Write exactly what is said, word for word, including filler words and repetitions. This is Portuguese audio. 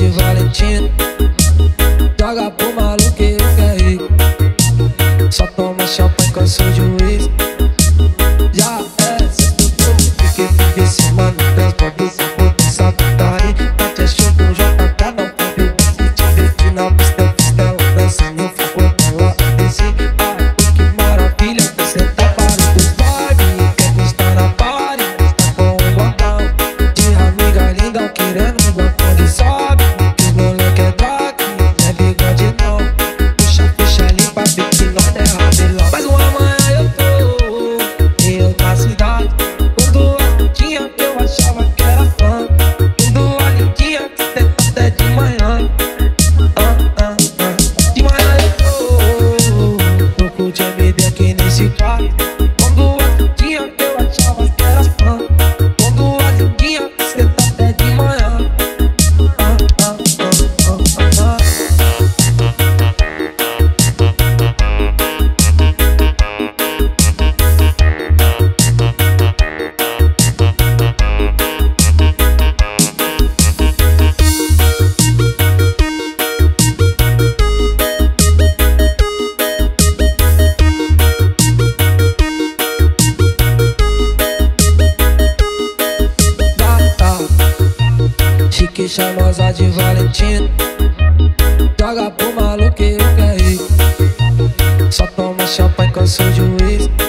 de Valentina. Joga pro maluco que é rico. Só toma champanhe com seu juiz. Já é, cê tudo fique, fique se mano. Transporta o corpo de Satanás. Bate a show com J K, não pode o beat. Te beat na pista, pista, dança no fogo. Ela desse, ah, que maravilha. Cê tá para os vibe, quer gostar na party. Tá com um botão de amiga linda querendo um botão de sobe. Que moleque é droga, não é bigode não. Puxa, puxa, limpa, pique, nós é rabelão. Mas uma manhã eu tô em outra cidade. Quando a lindinha que eu achava que era fã. Quando a lindinha que cê tá até de manhã. Ah, ah, ah. De manhã eu tô pouco de M D aqui nesse quarto. Quando a lindinha que eu achava que era fã. Quando a lindinha que cê tá até de manhã. Ah, ah, ah, ah, ah, ah. Chique charmosa de Valentina. Joga pro maluco que é rico. Só toma champanhe com seu juiz.